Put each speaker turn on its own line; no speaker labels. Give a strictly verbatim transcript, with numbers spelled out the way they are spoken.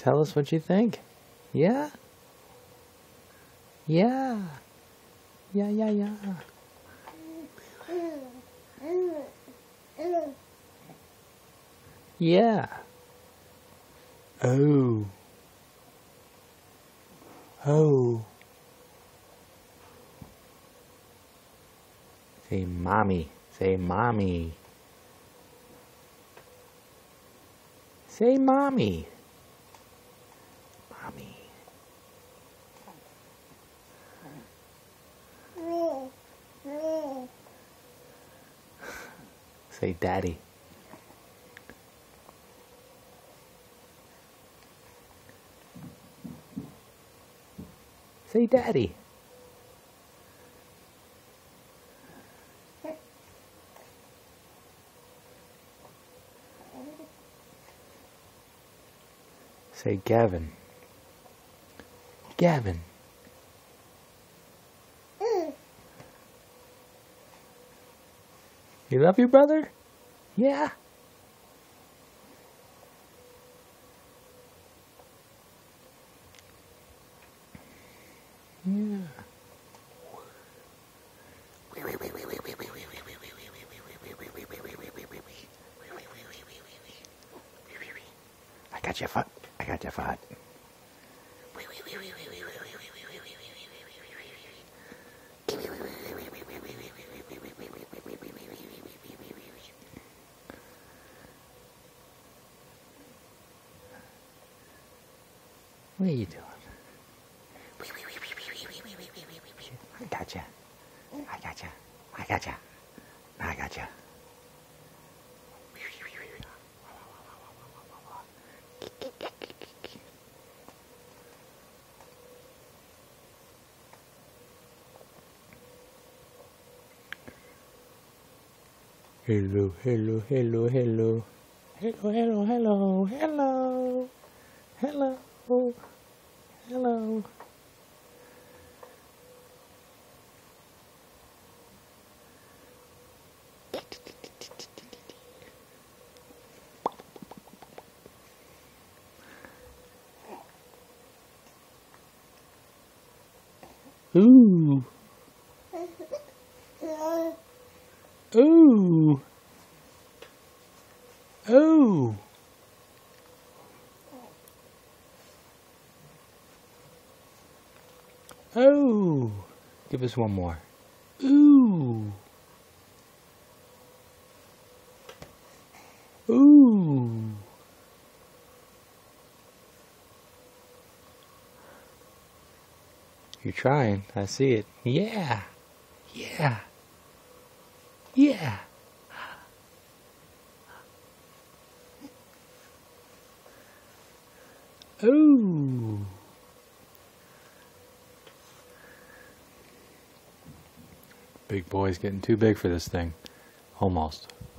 Tell us what you think. Yeah? Yeah. Yeah, yeah, yeah. Yeah. Oh. Oh. Say mommy. Say mommy. Say mommy. Mommy. Say daddy. Say daddy. Say Gavin. Gavin. You love your brother? Yeah. Yeah. I got your foot. I got your foot. What are you doing? I got you. I got you. I got you. I got you. Hello, hello, hello, hello. Hello, hello, hello, hello. Hello. Hello. Ooh. Ooh. Ooh. Oh. Give us one more. Ooh. Ooh. You're trying. I see it. Yeah. Yeah. Yeah. Ooh. Big boy's getting too big for this thing. Almost.